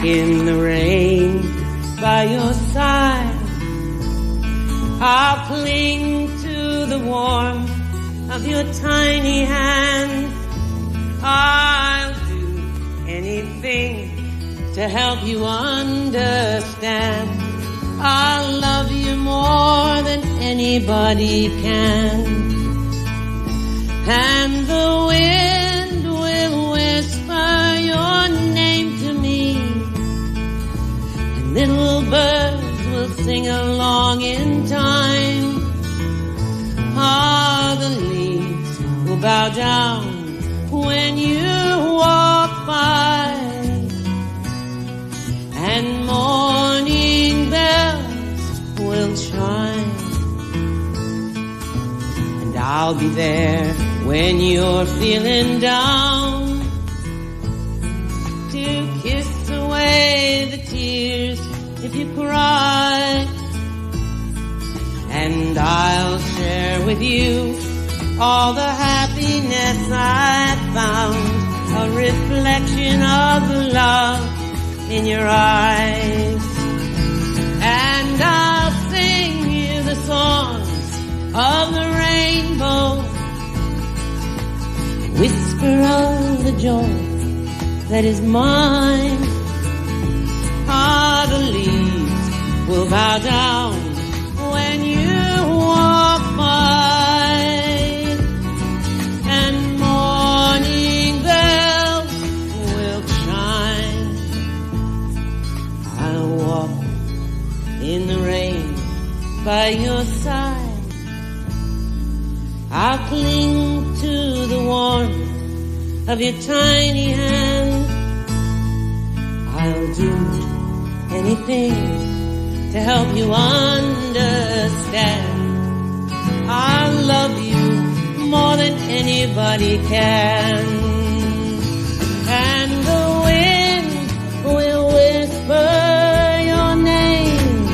in the rain by your side. I'll cling to the warmth of your tiny hand. I'll do anything to help you understand. I'll love you more than anybody can. And the wind will whisper your name to me, and little birds will sing along in time. Ah, the leaves will bow down when you walk by, and morning bells will chime. And I'll be there when you're feeling down, to kiss away the tears if you cry. And I'll share with you all the happiness I found, a reflection of love in your eyes. And I'll sing you the songs of the rainbow, whisper of the joy that is mine. Ah, the leaves will bow down when you walk by, and morning bells will chime. I'll walk in the rain by your side. I'll cling to the warmth of your tiny hand. I'll do anything to help you understand. I love you more than anybody can. And the wind will whisper your name,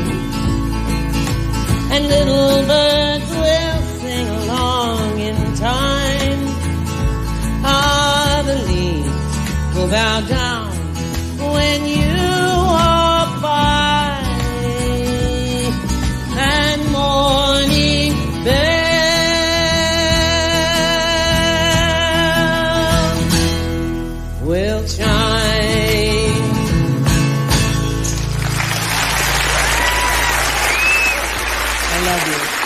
and little birds will sing along in time. Ah, the leaves will bow down when you walk by, and morning bells will chime. I love you.